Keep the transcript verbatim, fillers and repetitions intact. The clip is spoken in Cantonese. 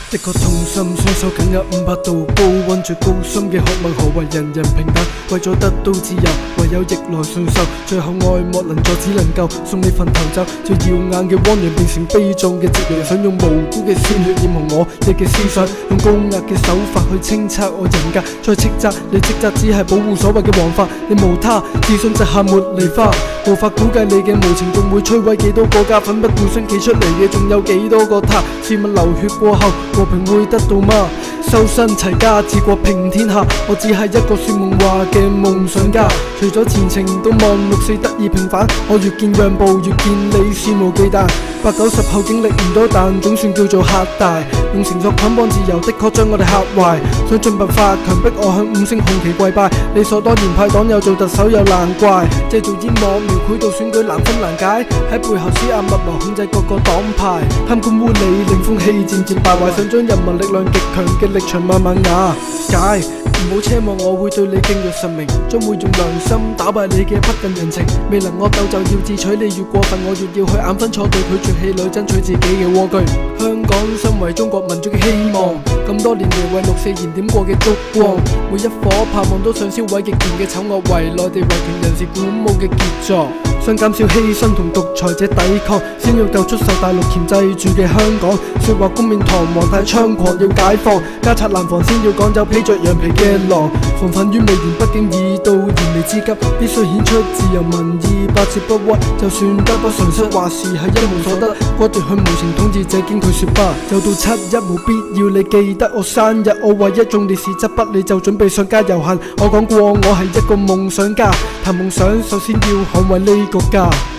的確痛心，雙手緊握五百度高溫，最高深嘅渴望何為人人平等？為咗得到自由，唯有逆來順受。最後愛莫能助，只能夠送你份頭走。最耀眼嘅汪洋變成悲壯嘅夕陽，想用無辜嘅鮮血染紅我哋嘅思想，用高壓嘅手法去清拆我人格，再斥責你職責只係保護所謂嘅王法。你無他，自信直下茉莉花，無法估計你嘅無情仲會摧毀幾多個家，奮不顧身企出嚟嘅仲有幾多個他？試問流血過後和平會得到嗎？修身齊家治國平天下，我只係一個說夢話嘅夢想家。除咗前程都望六四得以平反，我越見讓步越見你肆無忌憚。八九十後經歷唔多，但總算叫做嚇大。用繩索捆綁自由，的確將我哋嚇壞。想盡辦法強迫我向五星紅旗跪拜，理所當然派黨友做特首又難怪。製造煙幕描繪到選舉難分難解，喺背後施壓密謀控制各個黨派，貪官污吏令風氣漸漸敗壞，想將人民力量極強嘅力場慢慢瓦解。唔好奢望我會對你敬若神明，將會用良心打敗你嘅不近人情。未能惡鬥就要自取，你越過分我越要去眼分錯對，拒絕氣餒爭取自己嘅蝸居。香港身為中國民族嘅希望，咁多年嚟為六四燃點過嘅燭光，每一顆盼望都想燒毀極權嘅醜惡，為內地維權人士鼓舞嘅傑作。想減少犧牲同獨裁者抵抗，先要救出受大陸鉗制住嘅香港。說話冠冕堂皇太猖狂，要解放家賊難防，先要趕走披着羊皮嘅狼。防範於未然，畢竟已到燃眉之急，必須顯出自由民意，百折不屈。就算得不償失，或是係一無所得，果斷向無情統治者堅決說不。又到七一，無必要你記得我生日，我為一眾烈士執筆，你就準備上街遊行。我講過我係一個夢想家，談夢想首先要捍衛呢個家。